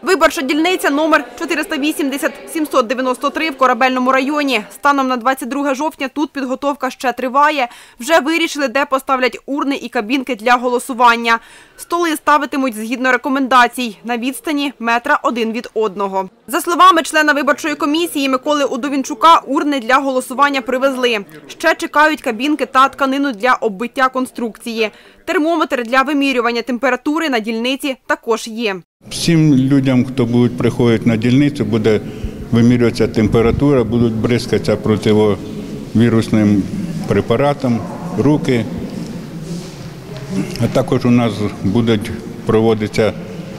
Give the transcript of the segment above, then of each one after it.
Виборча дільниця номер 480-793 в Корабельному районі. Станом на 22 жовтня тут підготовка ще триває. Вже вирішили, де поставлять урни і кабінки для голосування. Столи ставитимуть згідно рекомендацій на відстані метра один від одного. За словами члена виборчої комісії Миколи Удовінчука, урни для голосування привезли. Ще чекають кабінки та тканину для оббиття конструкції. Термометр для вимірювання температури на дільниці також є. Всім людям, хто будуть приходити на дільницю, буде вимірюватися температура, будуть бризкатися противовірусним препаратом, руки. А також у нас будуть проводитися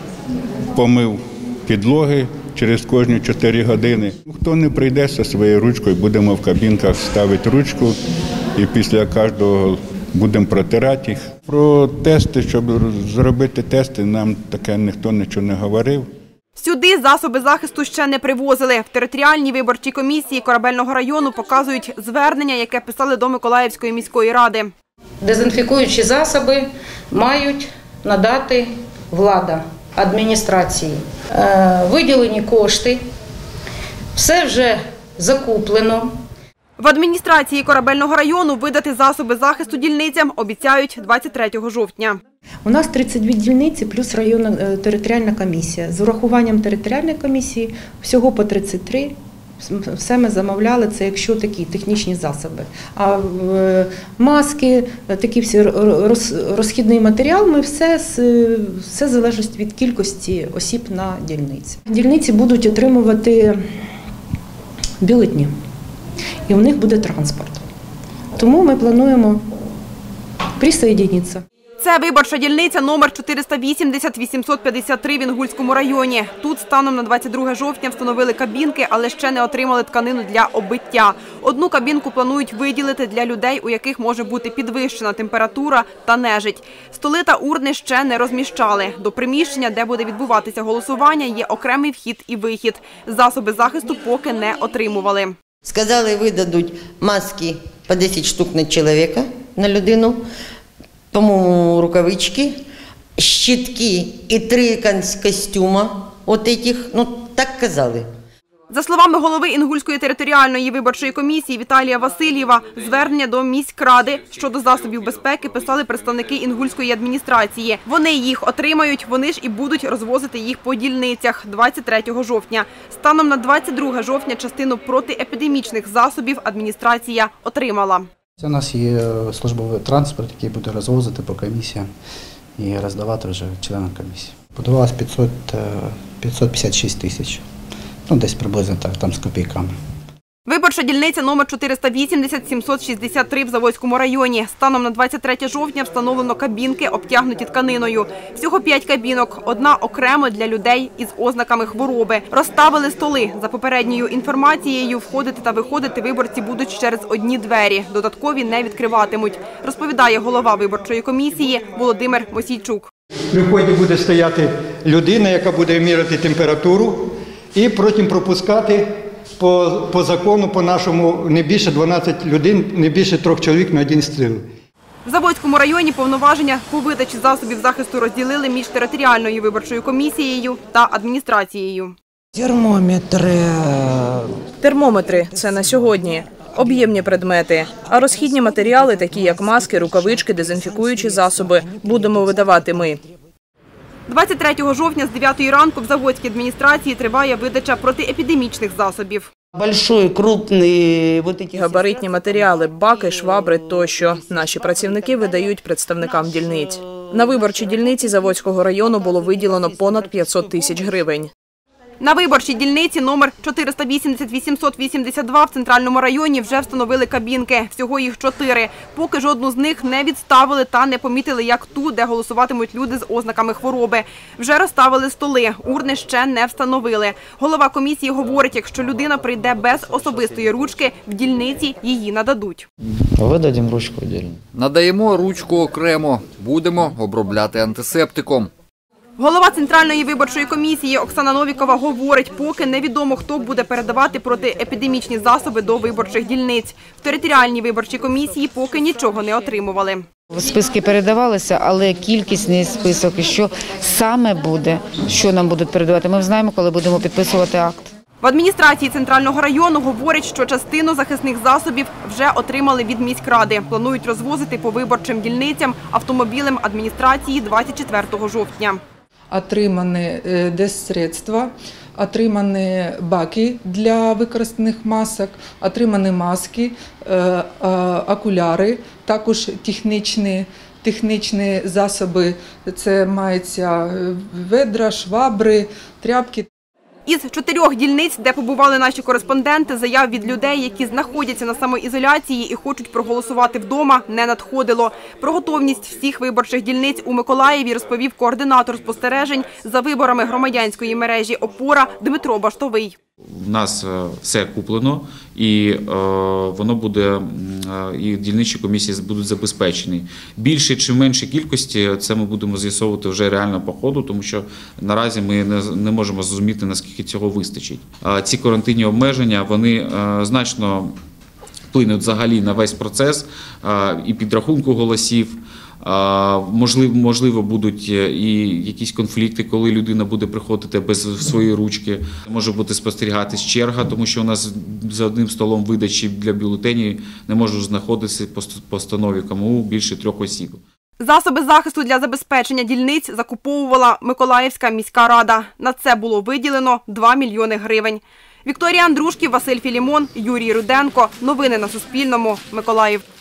помив підлоги через кожні 4 години. Хто не прийде зі своєю ручкою, будемо в кабінках ставити ручку і після кожного будемо протирати їх. Про тести, щоб зробити тести, нам таке ніхто нічого не говорив. Сюди засоби захисту ще не привозили. В територіальній виборчій комісії Корабельного району показують звернення, яке писали до Миколаївської міської ради. Дезінфікуючі засоби мають надати влада адміністрації. Виділені кошти, все вже закуплено. В адміністрації Корабельного району видати засоби захисту дільницям обіцяють 23 жовтня. У нас 32 дільниці плюс районна територіальна комісія. З урахуванням територіальної комісії всього по 33. Все ми замовляли, це якщо такі технічні засоби. А маски, такий всі розхідний матеріал, ми все залежить від кількості осіб на дільниці. Дільниці будуть отримувати бюлетені, і у них буде транспорт. Тому ми плануємо присоединитися. Це виборча дільниця номер 480-853 в Інгульському районі. Тут станом на 22 жовтня встановили кабінки, але ще не отримали тканину для оббиття. Одну кабінку планують виділити для людей, у яких може бути підвищена температура та нежить. Столи та урни ще не розміщали. До приміщення, де буде відбуватися голосування, є окремий вхід і вихід. Засоби захисту поки не отримували. Сказали, видадуть маски по 10 штук на чоловіка, на людину, по-моєму, рукавички, щитки і 3 костюма, от этих, ну так казали. За словами голови Інгульської територіальної виборчої комісії Віталія Васильєва, звернення до міськради щодо засобів безпеки писали представники Інгульської адміністрації. Вони їх отримають, вони ж і будуть розвозити їх по дільницях 23 жовтня. Станом на 22 жовтня частину протиепідемічних засобів адміністрація отримала. У нас є службовий транспорт, який буде розвозити по комісіям і роздавати вже членам комісії. Подавалось 556 тисяч. Ну, десь приблизно так, там з копійками. Виборча дільниця номер 480-763 в Заводському районі. Станом на 23 жовтня встановлено кабінки, обтягнуті тканиною. Всього 5 кабінок, одна окремо для людей із ознаками хвороби. Розставили столи. За попередньою інформацією, входити та виходити виборці будуть через одні двері. Додаткові не відкриватимуть, розповідає голова виборчої комісії Володимир Мосійчук. При вході буде стояти людина, яка буде міряти температуру і потім пропускати по закону, по-нашому, не більше 12 людей, не більше 3 чоловік на один стріл. В Заводському районі повноваження по видачі засобів захисту розділили між територіальною виборчою комісією та адміністрацією. Термометри – це на сьогодні. Об'ємні предмети. А розхідні матеріали, такі як маски, рукавички, дезінфікуючі засоби, будемо видавати ми. 23 жовтня з 9 ранку в Заводській адміністрації триває видача протиепідемічних засобів. Габаритні матеріали, баки, швабри тощо. Наші працівники видають представникам дільниць. На виборчій дільниці Заводського району було виділено понад 500 тисяч гривень. На виборчій дільниці номер 480-882 в Центральному районі вже встановили кабінки. Всього їх 4. Поки жодну з них не відставили та не помітили, як ту, де голосуватимуть люди з ознаками хвороби. Вже розставили столи, урни ще не встановили. Голова комісії говорить, якщо людина прийде без особистої ручки, в дільниці її нададуть. Видадимо ручку віддільно. Надаємо ручку окремо. Будемо обробляти антисептиком. Голова Центральної виборчої комісії Оксана Новікова говорить, поки невідомо, хто буде передавати протиепідемічні засоби до виборчих дільниць. В територіальній виборчій комісії поки нічого не отримували. Списки передавалися, але кількісний список і що саме буде, що нам будуть передавати, ми знаємо, коли будемо підписувати акт. В адміністрації Центрального району говорять, що частину захисних засобів вже отримали від міськради. Планують розвозити по виборчим дільницям автомобілем адміністрації 24 жовтня. Отримані дезсредства, отримані баки для використаних масок, отримані маски, окуляри, також технічні засоби, це мається ведра, швабри, тряпки. Із 4 дільниць, де побували наші кореспонденти, заяв від людей, які знаходяться на самоізоляції і хочуть проголосувати вдома, не надходило. Про готовність всіх виборчих дільниць у Миколаєві розповів координатор спостережень за виборами громадянської мережі «Опора» Дмитро Баштовий. У нас все куплено, і воно буде, і дільничі комісії будуть забезпечені. Більше чи менше кількості це ми будемо з'ясовувати вже реально по ходу, тому що наразі ми не можемо зрозуміти, наскільки цього вистачить. Ці карантинні обмеження, вони значно вплинуть взагалі на весь процес і підрахунку голосів. Можливо, будуть і якісь конфлікти, коли людина буде приходити без своєї ручки. Може бути спостерігатись черга, тому що у нас за одним столом видачі для бюлетенів не можуть знаходитися по постанові КМУ більше 3 осіб. Засоби захисту для забезпечення дільниць закуповувала Миколаївська міська рада. На це було виділено 2 мільйони гривень. Вікторія Андрушків, Василь Філімон, Юрій Руденко. Новини на Суспільному. Миколаїв.